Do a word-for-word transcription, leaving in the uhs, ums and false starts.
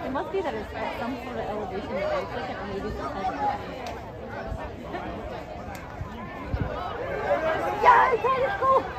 It must be that it's at some sort of elevation that it's like an maybe some type of yeah, it's go!